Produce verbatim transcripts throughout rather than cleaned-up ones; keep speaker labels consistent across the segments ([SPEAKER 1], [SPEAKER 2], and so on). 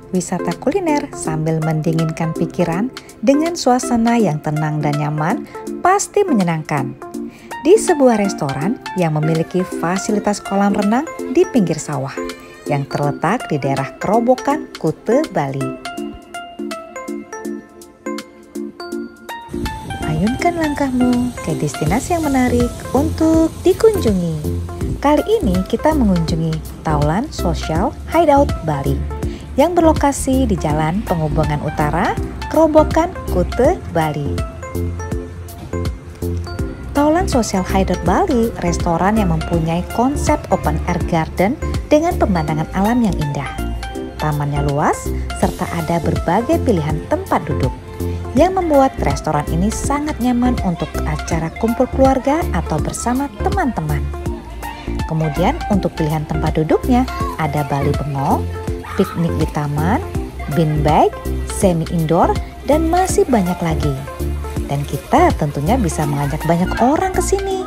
[SPEAKER 1] Wisata kuliner sambil mendinginkan pikiran dengan suasana yang tenang dan nyaman pasti menyenangkan. Di sebuah restoran yang memiliki fasilitas kolam renang di pinggir sawah yang terletak di daerah Kerobokan, Kuta, Bali. Ayunkan langkahmu ke destinasi yang menarik untuk dikunjungi. Kali ini kita mengunjungi Taulan Social Hideout Bali yang berlokasi di Jalan Penghubungan Utara, Kerobokan, Kuta, Bali. Taulan Social Hideout Bali, restoran yang mempunyai konsep open air garden dengan pemandangan alam yang indah. Tamannya luas, serta ada berbagai pilihan tempat duduk, yang membuat restoran ini sangat nyaman untuk acara kumpul keluarga atau bersama teman-teman. Kemudian untuk pilihan tempat duduknya ada Bali Bengong, piknik di taman, beanbag, semi indoor, dan masih banyak lagi. Dan kita tentunya bisa mengajak banyak orang ke sini.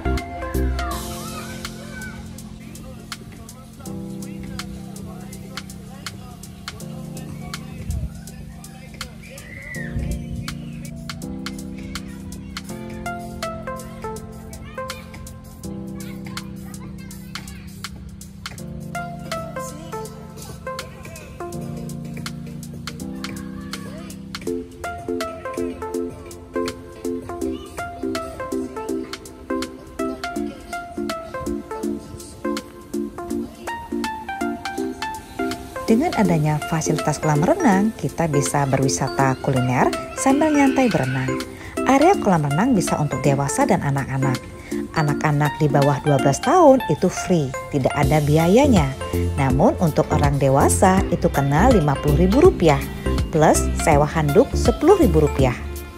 [SPEAKER 1] Dengan adanya fasilitas kolam renang, kita bisa berwisata kuliner sambil nyantai berenang. Area kolam renang bisa untuk dewasa dan anak-anak. Anak-anak di bawah dua belas tahun itu free, tidak ada biayanya. Namun untuk orang dewasa itu kena lima puluh ribu rupiah, plus sewa handuk sepuluh ribu rupiah.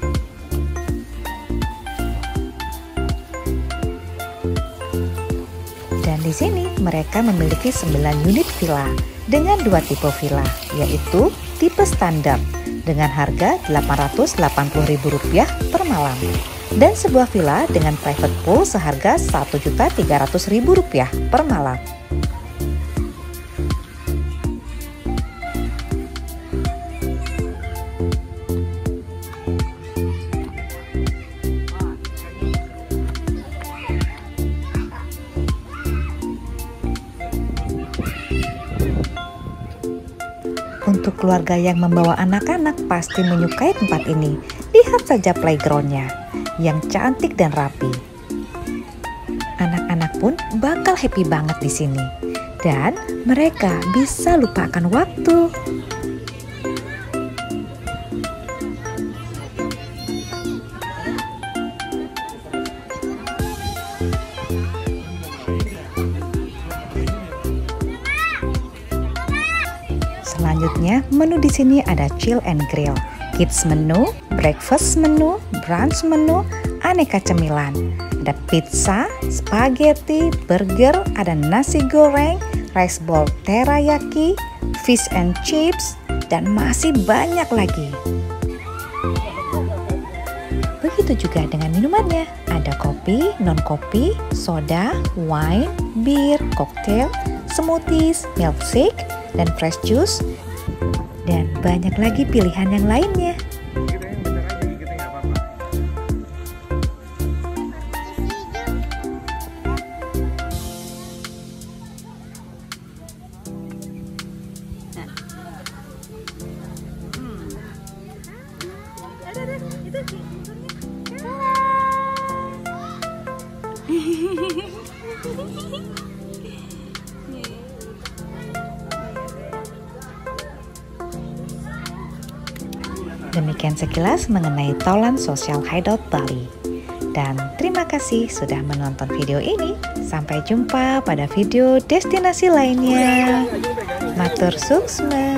[SPEAKER 1] Dan di sini mereka memiliki sembilan unit villa dengan dua tipe villa, yaitu tipe standar dengan harga delapan ratus delapan puluh ribu rupiah per malam dan sebuah villa dengan private pool seharga satu juta tiga ratus ribu rupiah per malam. Untuk keluarga yang membawa anak-anak pasti menyukai tempat ini. Lihat saja playgroundnya yang cantik dan rapi. Anak-anak pun bakal happy banget di sini. Dan mereka bisa lupakan waktu. Selanjutnya, menu di sini ada chill and grill, kids menu, breakfast menu, brunch menu, aneka cemilan. Ada pizza, spaghetti, burger, ada nasi goreng, rice bowl teriyaki, fish and chips, dan masih banyak lagi. Begitu juga dengan minumannya, ada kopi, non-kopi, soda, wine, bir, cocktail, smoothies, milkshake, dan fresh juice, dan banyak lagi pilihan yang lainnya. Demikian sekilas mengenai Taulan Social Hideout Bali. Dan terima kasih sudah menonton video ini. Sampai jumpa pada video destinasi lainnya. Matur suksma.